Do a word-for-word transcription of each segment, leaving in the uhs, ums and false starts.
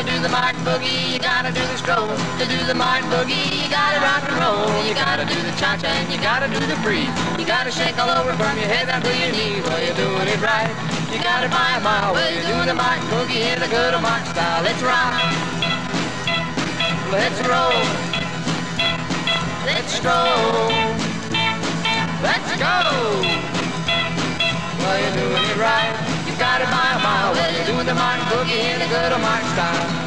to do the march boogie, you gotta do the stroll. To do the march boogie, you gotta rock and roll. You gotta do the cha-cha and you gotta do the freeze. You gotta shake all over from your head down to your knees. Well, you're doing it right. You got it by a mile. Well, you're doing the march boogie in the good old march style. Let's rock. Let's roll. Let's stroll. Let's go. Well, you're doing it right. You got it by a mile. Well, you're doing the march boogie in the good old march style.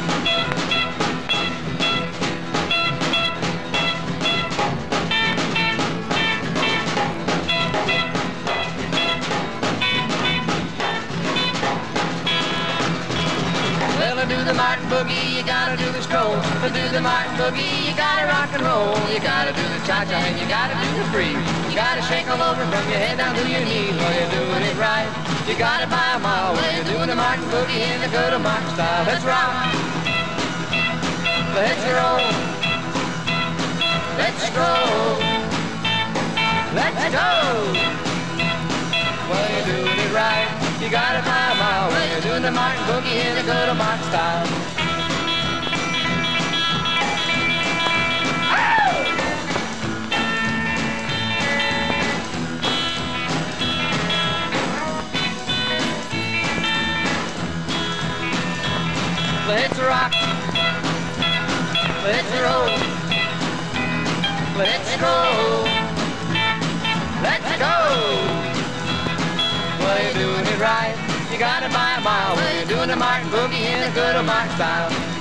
To do the march boogie, you gotta do the stroll. To do the march boogie, you gotta rock and roll. You gotta do the cha-cha and you gotta do the freeze. You gotta shake all over from your head down to your knees. Well, you're doing it right. You got it by a mile. Well, you're doing the march boogie in the good old march style. Let's rock. Let's roll. Let's stroll. Let's go. Well, you're doing it right. You got it by a mile. Well, you're doing the march boogie in the good old march style. Let's rock. Let's roll. Let's stroll. Let's go. Well, you're doing it right. You got it by a mile. Well, you're doing the march boogie in the good old march style.